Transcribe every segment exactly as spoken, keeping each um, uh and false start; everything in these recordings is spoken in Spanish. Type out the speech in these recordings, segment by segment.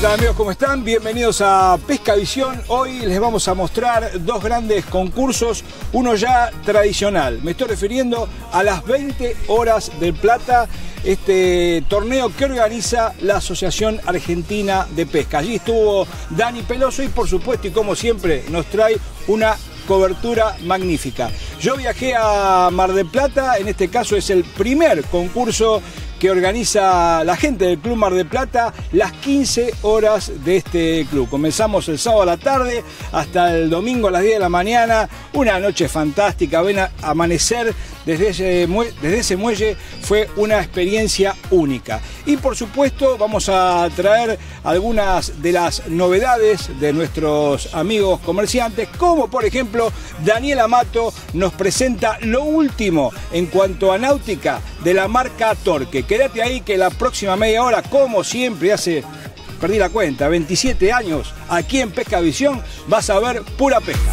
tal amigos? ¿Cómo están? Bienvenidos a Pescavisión. Hoy les vamos a mostrar dos grandes concursos, uno ya tradicional. Me estoy refiriendo a las veinte horas del Plata, este torneo que organiza la Asociación Argentina de Pesca. Allí estuvo Dani Peloso y por supuesto, y como siempre, nos trae una cobertura magnífica. Yo viajé a Mar del Plata, en este caso es el primer concurso que organiza la gente del Club Mar del Plata, las quince horas de este club. Comenzamos el sábado a la tarde hasta el domingo a las diez de la mañana, una noche fantástica, ven a amanecer desde ese, desde ese muelle, fue una experiencia única. Y por supuesto vamos a traer algunas de las novedades de nuestros amigos comerciantes, como por ejemplo Daniel Amato nos presenta lo último en cuanto a náutica de la marca Torque. Quédate ahí que la próxima media hora, como siempre, hace, perdí la cuenta, veintisiete años, aquí en Pescavisión, vas a ver pura pesca.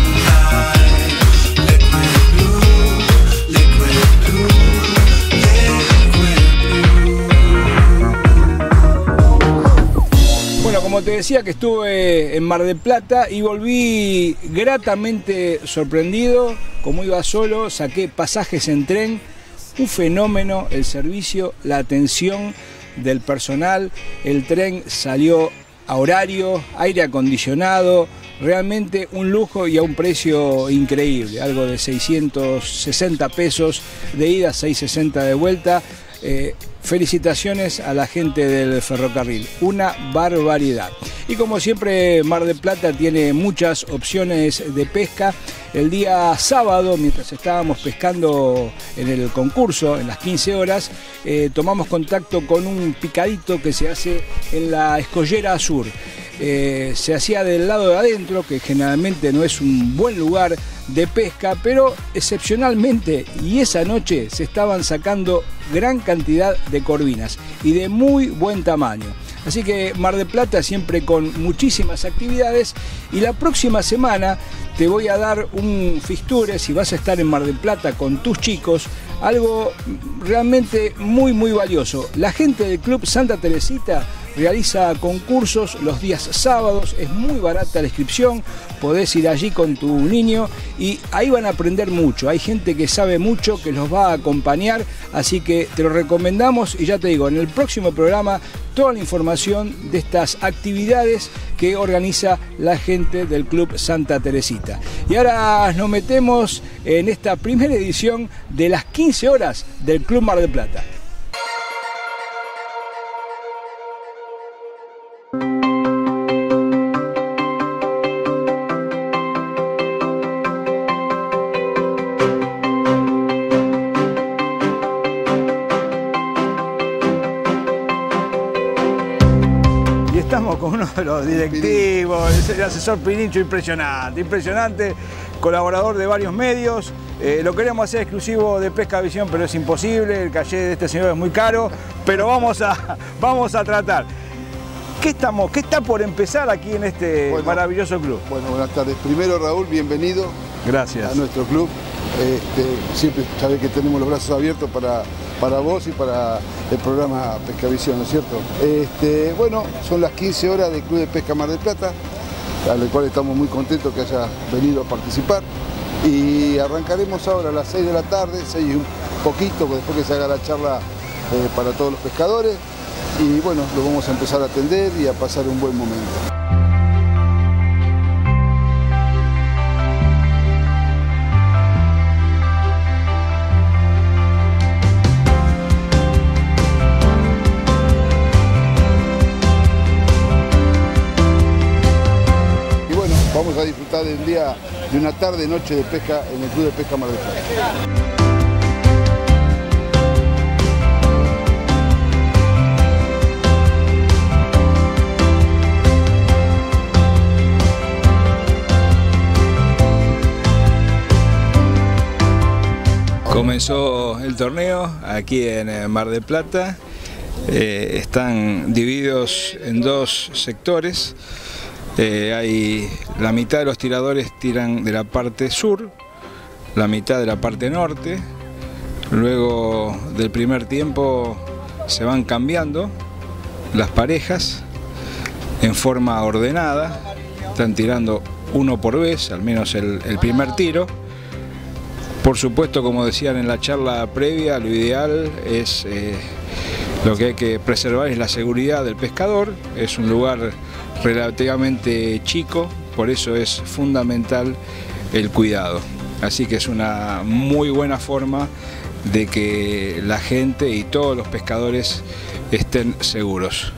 Bueno, como te decía que estuve en Mar del Plata y volví gratamente sorprendido. Como iba solo, saqué pasajes en tren. Un fenómeno el servicio, la atención del personal, el tren salió a horario, aire acondicionado, realmente un lujo y a un precio increíble, algo de seiscientos sesenta pesos de ida, seiscientos sesenta de vuelta. Eh, felicitaciones a la gente del ferrocarril, una barbaridad. Y como siempre, Mar del Plata tiene muchas opciones de pesca. El día sábado, mientras estábamos pescando en el concurso, en las quince horas, eh, tomamos contacto con un picadito que se hace en la Escollera Sur. Eh, se hacía del lado de adentro, que generalmente no es un buen lugar de pesca, pero excepcionalmente y esa noche se estaban sacando gran cantidad de corvinas y de muy buen tamaño. Así que Mar del Plata siempre con muchísimas actividades, y la próxima semana te voy a dar un fixture, si vas a estar en Mar del Plata con tus chicos, algo realmente muy muy valioso. La gente del Club Santa Teresita realiza concursos los días sábados, es muy barata la inscripción, podés ir allí con tu niño y ahí van a aprender mucho. Hay gente que sabe mucho, que los va a acompañar, así que te lo recomendamos. Y ya te digo, en el próximo programa toda la información de estas actividades que organiza la gente del Club Santa Teresita. Y ahora nos metemos en esta primera edición de las quince horas del Club Mar del Plata. Estamos con uno de los directivos, el asesor Pirincho, impresionante, impresionante, colaborador de varios medios. Eh, lo queremos hacer exclusivo de Pescavisión, pero es imposible, el caché de este señor es muy caro, pero vamos a, vamos a tratar. ¿Qué, estamos, ¿Qué está por empezar aquí en este bueno, maravilloso club? Bueno, buenas tardes. Primero, Raúl, bienvenido. Gracias. A nuestro club. Este, siempre sabés que tenemos los brazos abiertos para, para vos y para el programa Pescavisión, ¿no es cierto? Este, bueno, son las quince horas del Club de Pesca Mar del Plata, a lo cual estamos muy contentos que hayas venido a participar. Y arrancaremos ahora a las seis de la tarde, seis y un poquito, después que se haga la charla eh, para todos los pescadores. Y bueno, lo vamos a empezar a atender y a pasar un buen momento. Vamos a disfrutar del día, de una tarde, noche de pesca en el Club de Pesca Mar del Plata. Comenzó el torneo aquí en Mar del Plata. Eh, están divididos en dos sectores. Eh, hay la mitad de los tiradores tiran de la parte sur, la mitad de la parte norte. Luego del primer tiempo se van cambiando las parejas en forma ordenada, están tirando uno por vez, al menos el, el primer tiro. Por supuesto, como decían en la charla previa, lo ideal es, eh, lo que hay que preservar es la seguridad del pescador. Es un lugar relativamente chico, por eso es fundamental el cuidado. Así que es una muy buena forma de que la gente y todos los pescadores estén seguros.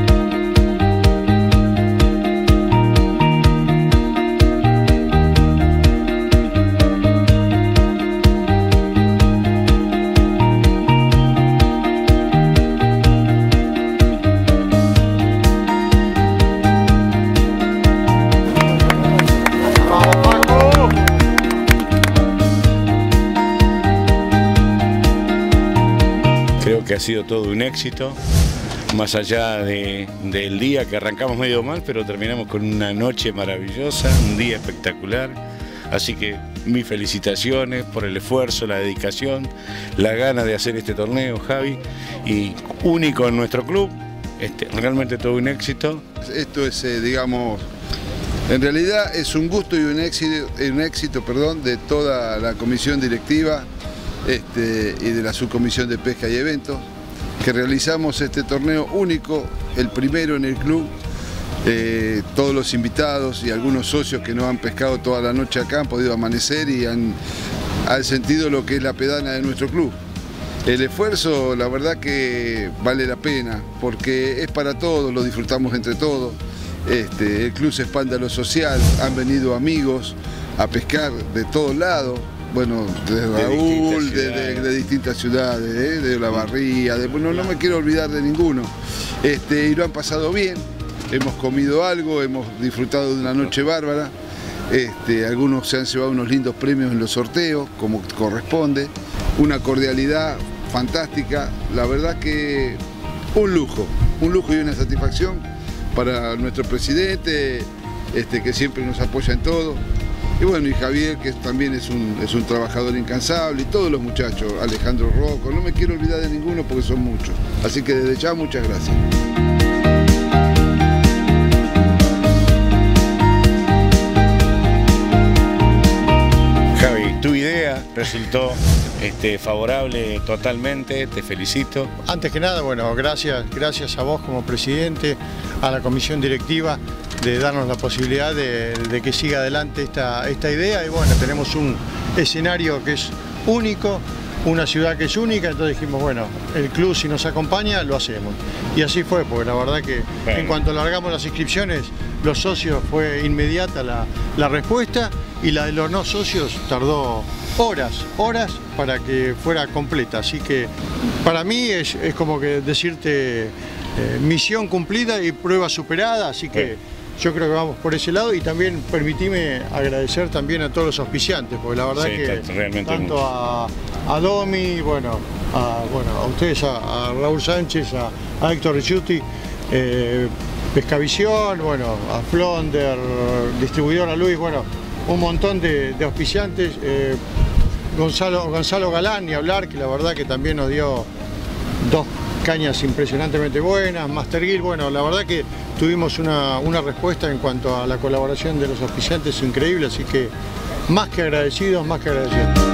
Creo que ha sido todo un éxito, más allá de, del día que arrancamos medio mal, pero terminamos con una noche maravillosa, un día espectacular. Así que mis felicitaciones por el esfuerzo, la dedicación, la gana de hacer este torneo, Javi, y único en nuestro club, este, realmente todo un éxito. Esto es, eh, digamos, en realidad es un gusto y un éxito, un éxito perdón, de toda la comisión directiva este, y de la subcomisión de pesca y eventos, que realizamos este torneo único, el primero en el club. Eh, todos los invitados y algunos socios que nos han pescado toda la noche acá han podido amanecer y han, han sentido lo que es la pedana de nuestro club. El esfuerzo, la verdad que vale la pena, porque es para todos, lo disfrutamos entre todos. Este, el club se expande a lo social, han venido amigos a pescar de todos lados, bueno, de Raúl, de, de, de distintas ciudades, ¿eh? De La Barría, de, bueno, no me quiero olvidar de ninguno. Este, y lo han pasado bien. Hemos comido algo, hemos disfrutado de una noche bárbara, este, algunos se han llevado unos lindos premios en los sorteos, como corresponde, una cordialidad fantástica, la verdad que un lujo, un lujo y una satisfacción para nuestro presidente, este, que siempre nos apoya en todo, y bueno, y Javier, que también es un, es un trabajador incansable, y todos los muchachos, Alejandro Rocco, no me quiero olvidar de ninguno porque son muchos, así que desde ya muchas gracias. Tu idea resultó este, favorable totalmente, te felicito. Antes que nada, bueno, gracias, gracias a vos como presidente, a la comisión directiva, de darnos la posibilidad de, de que siga adelante esta, esta idea. Y bueno, tenemos un escenario que es único, una ciudad que es única, entonces dijimos, bueno, el club si nos acompaña, lo hacemos. Y así fue, porque la verdad que bueno, en cuanto largamos las inscripciones, los socios fue inmediata la, la respuesta, y la de los no socios tardó horas, horas para que fuera completa. Así que para mí es, es como que decirte eh, misión cumplida y prueba superada, así que sí, yo creo que vamos por ese lado. Y también permitime agradecer también a todos los auspiciantes, porque la verdad sí, que tanto a, a Domi, bueno, a, bueno, a ustedes, a, a Raúl Sánchez, a, a Héctor Ricciotti, eh, Pescavisión, bueno, a Flonder, distribuidora Luis, bueno, un montón de, de auspiciantes, eh, Gonzalo, Gonzalo Galán, ni hablar, que la verdad que también nos dio dos cañas impresionantemente buenas, Master Gill, bueno, la verdad que tuvimos una, una respuesta en cuanto a la colaboración de los auspiciantes increíble, así que más que agradecidos, más que agradecidos.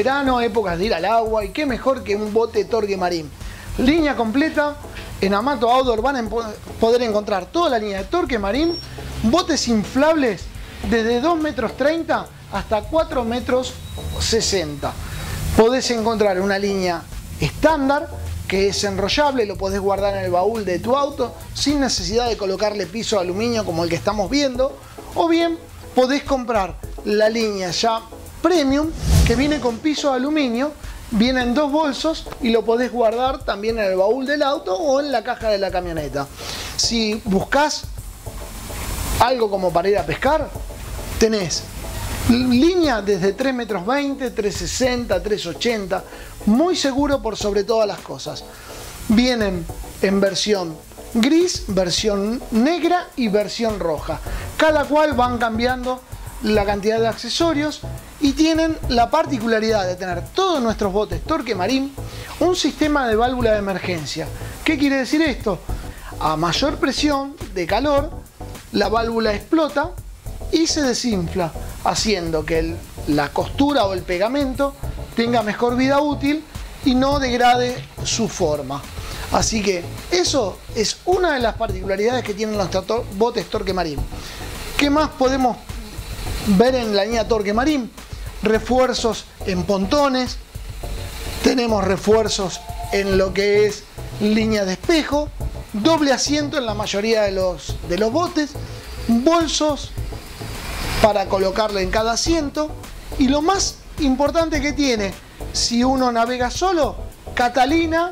verano, épocas de ir al agua, y qué mejor que un bote Torque Marine. Línea completa, en Amato Outdoor van a poder encontrar toda la línea de Torque Marine, botes inflables desde dos metros treinta hasta cuatro metros sesenta. Podés encontrar una línea estándar que es enrollable, lo podés guardar en el baúl de tu auto sin necesidad de colocarle piso de aluminio como el que estamos viendo, o bien podés comprar la línea ya premium que viene con piso de aluminio, viene en dos bolsos y lo podés guardar también en el baúl del auto o en la caja de la camioneta. Si buscas algo como para ir a pescar, tenés línea desde tres metros veinte, tres sesenta, tres ochenta, muy seguro por sobre todas las cosas. Vienen en versión gris, versión negra y versión roja. Cada cual van cambiando la cantidad de accesorios y tienen la particularidad de tener todos nuestros botes Torque Marine un sistema de válvula de emergencia. ¿Qué quiere decir esto? A mayor presión de calor, la válvula explota y se desinfla, haciendo que el, la costura o el pegamento tenga mejor vida útil y no degrade su forma. Así que eso es una de las particularidades que tienen los botes Torque Marine. ¿Qué más podemos ver en la línea Torque Marine? Refuerzos en pontones, tenemos refuerzos en lo que es línea de espejo, doble asiento en la mayoría de los, de los botes, bolsos para colocarle en cada asiento, y lo más importante que tiene, si uno navega solo, catalina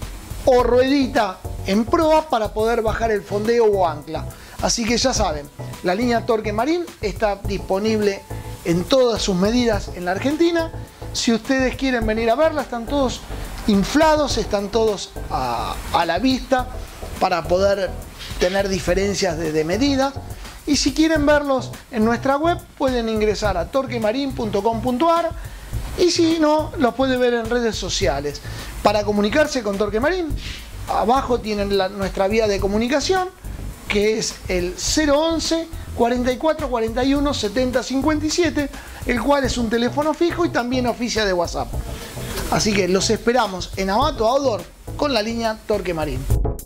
o ruedita en proa para poder bajar el fondeo o ancla. Así que ya saben, la línea Torque Marine está disponible en todas sus medidas en la Argentina. Si ustedes quieren venir a verla, están todos inflados, están todos a, a la vista para poder tener diferencias de, de medidas. Y si quieren verlos en nuestra web, pueden ingresar a torque marine punto com punto ar, y si no, los puede ver en redes sociales. Para comunicarse con Torque Marine, abajo tienen la, nuestra vía de comunicación, que es el cero once, cuarenta y cuatro, cuarenta y uno, setenta, cincuenta y siete, el cual es un teléfono fijo y también oficia de WhatsApp. Así que los esperamos en Amato Outdoor con la línea Torque Marine.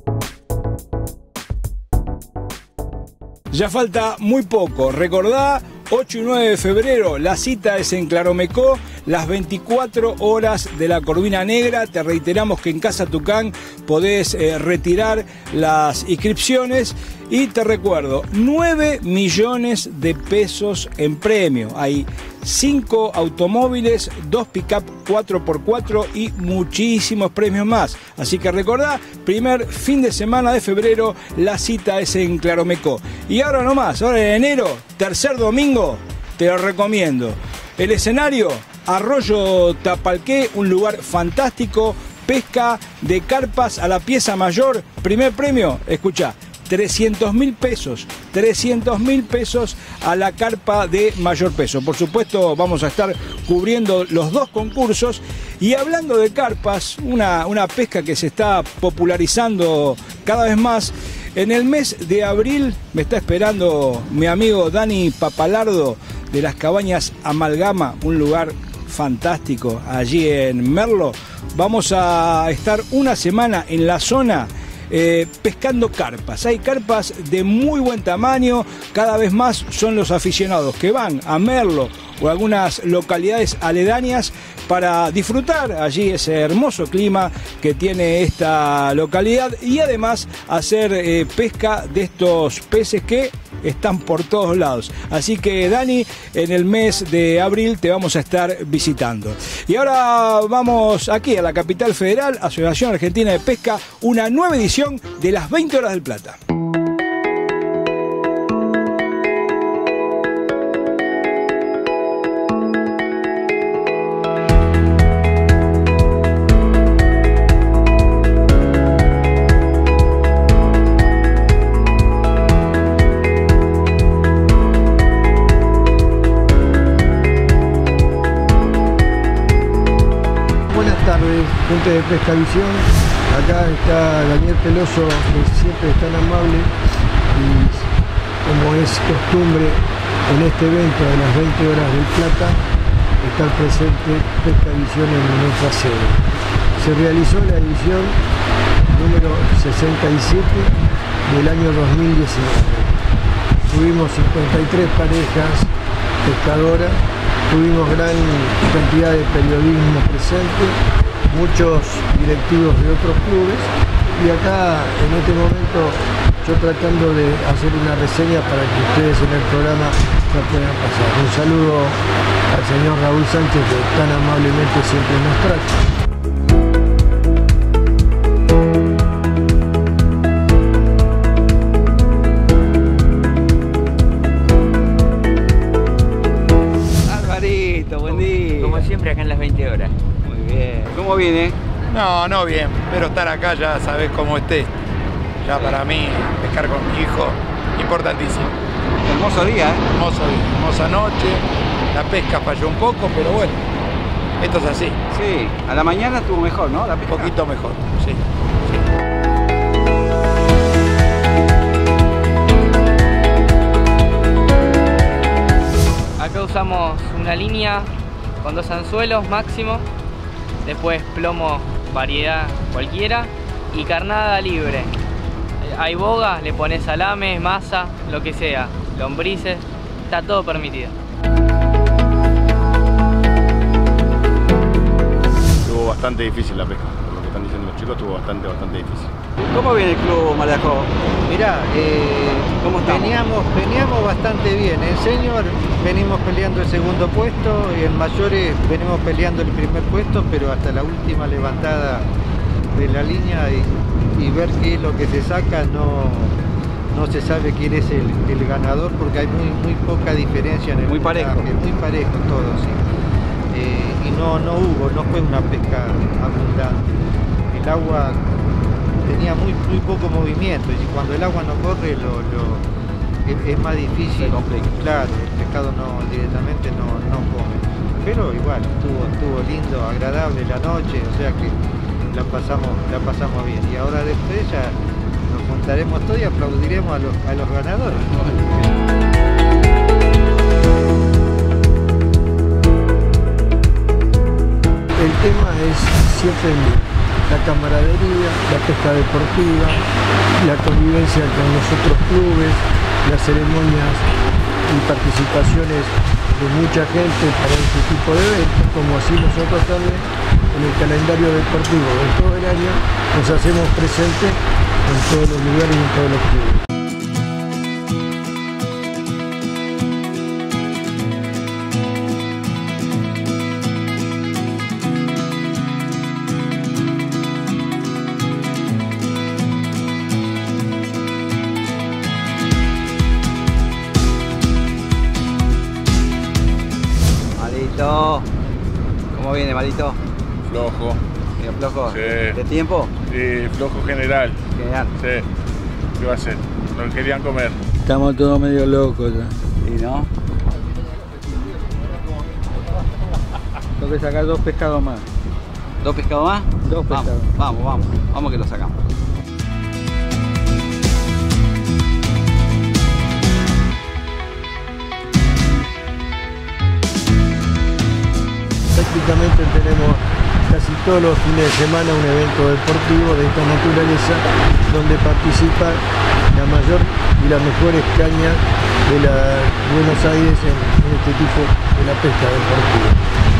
Ya falta muy poco, recordá, ocho y nueve de febrero, la cita es en Claromecó, las veinticuatro horas de la Corvina Negra. Te reiteramos que en Casa Tucán podés eh, retirar las inscripciones y te recuerdo, nueve millones de pesos en premio. Hay cinco automóviles, dos pick-up cuatro por cuatro y muchísimos premios más. Así que recordá, primer fin de semana de febrero, la cita es en Claromecó. Y ahora nomás, ahora en enero, tercer domingo, te lo recomiendo. El escenario, Arroyo Tapalqué, un lugar fantástico, pesca de carpas a la pieza mayor. Primer premio, escuchá, trescientos mil pesos, trescientos mil pesos a la carpa de mayor peso. Por supuesto, vamos a estar cubriendo los dos concursos. Y hablando de carpas, una, una pesca que se está popularizando cada vez más, en el mes de abril me está esperando mi amigo Dani Papalardo de las Cabañas Amalgama, un lugar fantástico allí en Merlo. Vamos a estar una semana en la zona eh, pescando carpas. Hay carpas de muy buen tamaño, cada vez más son los aficionados que van a Merlo o algunas localidades aledañas para disfrutar allí ese hermoso clima que tiene esta localidad y además hacer eh, pesca de estos peces que están por todos lados. Así que Dani, en el mes de abril te vamos a estar visitando. Y ahora vamos aquí a la capital federal, Asociación Argentina de Pesca, una nueva edición de las veinte horas del Plata. Gente de Pescavisión, acá está Daniel Peloso, que siempre es tan amable y como es costumbre en este evento de las veinte horas del Plata, estar presente Pescavisión en nuestra sede. Se realizó la edición número sesenta y siete del año dos mil diecinueve. Tuvimos cincuenta y tres parejas pescadoras, tuvimos gran cantidad de periodismo presente, muchos directivos de otros clubes, y acá en este momento yo tratando de hacer una reseña para que ustedes en el programa la puedan pasar. Un saludo al señor Raúl Sánchez, que tan amablemente siempre nos trata. Buen día. Como siempre acá en las veinte horas. Muy bien. ¿Cómo viene? No, no bien, pero estar acá ya sabes cómo esté. Ya sí. Para mí, pescar con mi hijo, importantísimo. Hermoso día, ¿eh? Hermoso día, hermosa noche. La pesca falló un poco, pero bueno, esto es así. Sí, a la mañana estuvo mejor, ¿no? La pesca. Un poquito mejor, sí. sí. Acá usamos una línea con dos anzuelos máximo, después plomo variedad cualquiera y carnada libre. Hay bogas, le pones salame, masa, lo que sea, lombrices, está todo permitido. Estuvo bastante difícil la pesca, por lo que están diciendo los chicos, estuvo bastante, bastante difícil. ¿Cómo viene el club Mar de Ajó? Mirá, eh, ¿Cómo estamos? Veníamos, veníamos bastante bien. En senior venimos peleando el segundo puesto y en mayores venimos peleando el primer puesto, pero hasta la última levantada de la línea y, y ver qué es lo que se saca, no, no se sabe quién es el, el ganador porque hay muy, muy poca diferencia en el Muy parejo. puntaje, muy parejo todo, sí. Eh, y no, no hubo, no fue una pesca abundante. El agua tenía muy, muy poco movimiento y cuando el agua no corre lo, lo, es, es más difícil. Claro, el pescado no, directamente no, no come. Pero igual, estuvo, estuvo lindo, agradable la noche, o sea que la pasamos, la pasamos bien. Y ahora después ya nos juntaremos todos y aplaudiremos a los, a los ganadores. El tema es siempre el mismo. La camaradería, la pesca deportiva, la convivencia con los otros clubes, las ceremonias y participaciones de mucha gente para este tipo de eventos, como así nosotros también en el calendario deportivo de todo el año nos hacemos presentes en todos los lugares y en todos los clubes. ¿Cómo viene, Marito? Flojo. ¿Viene flojo? Sí. ¿De tiempo? Sí, flojo general. General. Sí. ¿Qué va a hacer? No querían comer. Estamos todos medio locos ya. ¿Y no? Tengo que sacar dos pescados más. ¿Dos pescados más? Dos vamos, pescados. Vamos, vamos, vamos que lo sacamos. Prácticamente tenemos casi todos los fines de semana un evento deportivo de esta naturaleza donde participan la mayor y las mejores cañas de la Buenos Aires en, en este tipo de la pesca deportiva.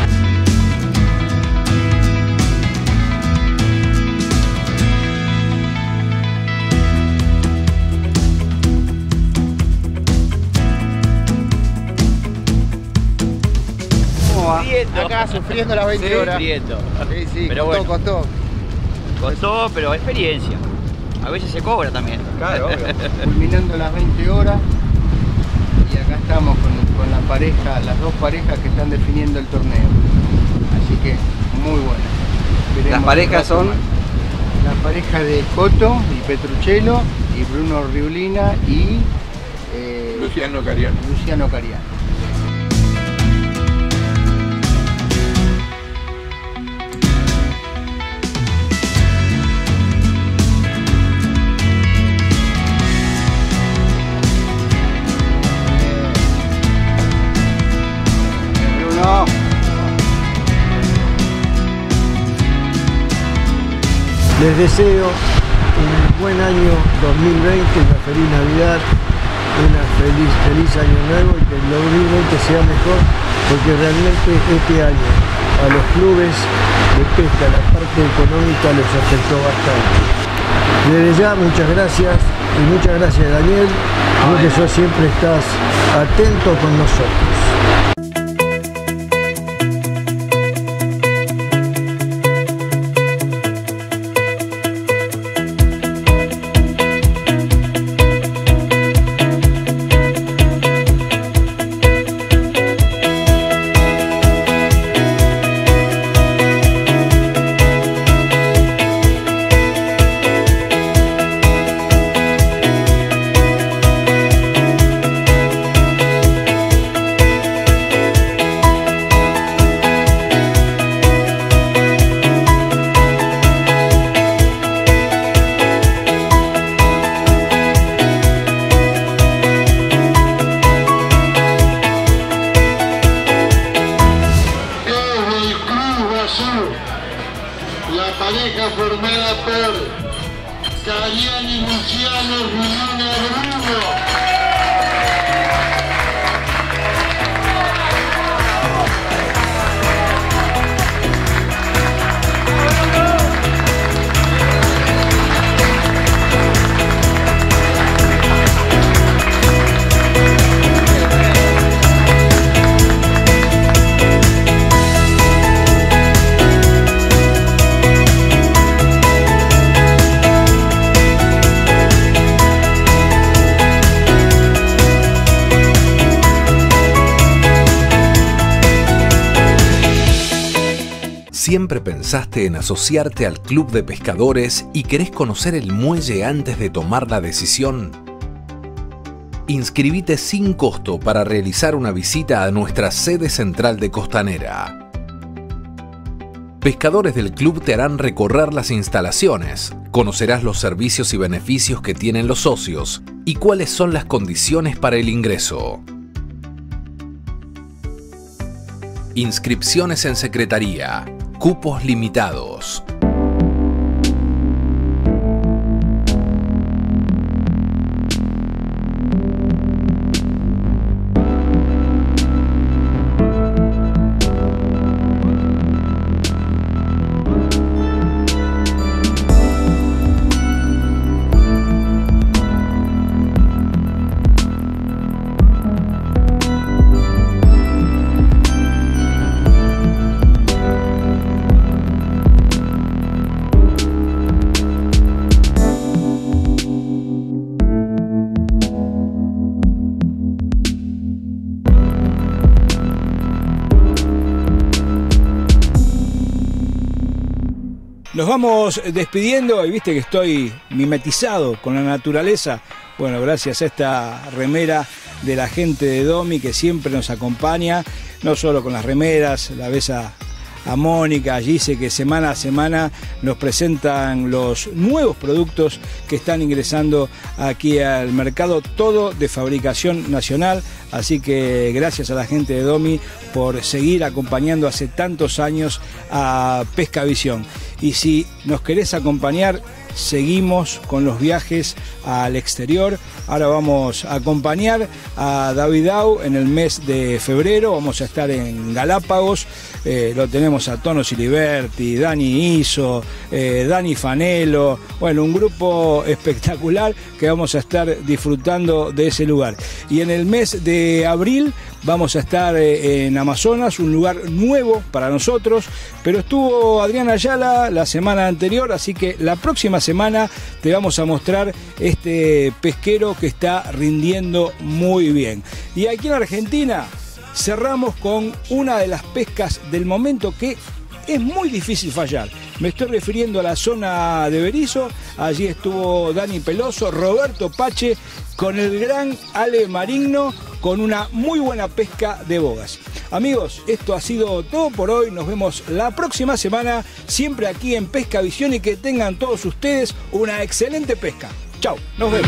Acá sufriendo las veinte Sí, horas. Sufriendo. Sí, sí, Pero costó, bueno. costó. Costó, pero experiencia. A veces se cobra también. Claro, obvio. Culminando las veinte horas y acá estamos con, con la pareja, las dos parejas que están definiendo el torneo. Así que muy buena. Veremos Las parejas son la pareja de Coto y Petruccello y Bruno Riulina y eh, Luciano Cariano. Luciano Cariano. Bruno. Les deseo un buen año dos mil veinte, una feliz Navidad, una feliz, feliz año nuevo y que el dos mil veinte sea mejor, porque realmente este año a los clubes de pesca la parte económica les afectó bastante. Desde ya muchas gracias y muchas gracias Daniel, porque vos siempre estás atento con nosotros. La pareja formada por Cariani Luciano Romana Bruno. ¿Siempre pensaste en asociarte al Club de Pescadores y querés conocer el muelle antes de tomar la decisión? Inscribite sin costo para realizar una visita a nuestra sede central de Costanera. Pescadores del club te harán recorrer las instalaciones, conocerás los servicios y beneficios que tienen los socios y cuáles son las condiciones para el ingreso. Inscripciones en secretaría. Cupos limitados. Nos vamos despidiendo y viste que estoy mimetizado con la naturaleza. Bueno, gracias a esta remera de la gente de Domi que siempre nos acompaña, no solo con las remeras, la ves a, a Mónica, a Gise, que semana a semana nos presentan los nuevos productos que están ingresando aquí al mercado, todo de fabricación nacional. Así que gracias a la gente de Domi por seguir acompañando hace tantos años a Pescavisión. Y si nos querés acompañar, seguimos con los viajes al exterior. Ahora vamos a acompañar a David Au en el mes de febrero. Vamos a estar en Galápagos. Eh, lo tenemos a Tono Siliberti, Dani Iso, eh, Dani Fanelo. Bueno, un grupo espectacular que vamos a estar disfrutando de ese lugar. Y en el mes de abril vamos a estar eh, en Amazonas, un lugar nuevo para nosotros. Pero estuvo Adrián Ayala la semana anterior, así que la próxima semana te vamos a mostrar este pesquero que está rindiendo muy bien. Y aquí en Argentina cerramos con una de las pescas del momento que es muy difícil fallar. Me estoy refiriendo a la zona de Berizo. Allí estuvo Dani Peloso, Roberto Pache con el gran Ale Marigno, con una muy buena pesca de bogas. Amigos, esto ha sido todo por hoy. Nos vemos la próxima semana, siempre aquí en Pescavisión, y que tengan todos ustedes una excelente pesca. Chau, nos vemos.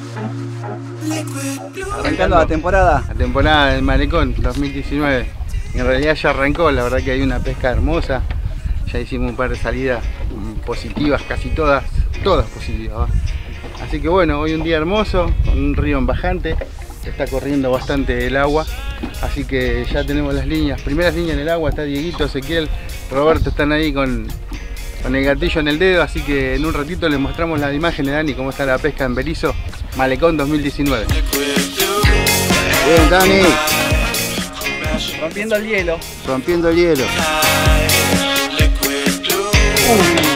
Arrancando la temporada. La temporada del Malecón dos mil diecinueve. En realidad ya arrancó, la verdad que hay una pesca hermosa. Ya hicimos un par de salidas positivas, casi todas, todas positivas, ¿va? Así que bueno, hoy un día hermoso, con un río en bajante, está corriendo bastante el agua, así que ya tenemos las líneas, primeras líneas en el agua, está Dieguito, Ezequiel, Roberto están ahí con, con el gatillo en el dedo, así que en un ratito les mostramos la imagen de Dani, cómo está la pesca en Berizo, Malecón dos mil diecinueve. Bien, Dani. Rompiendo el hielo. Rompiendo el hielo. Uh.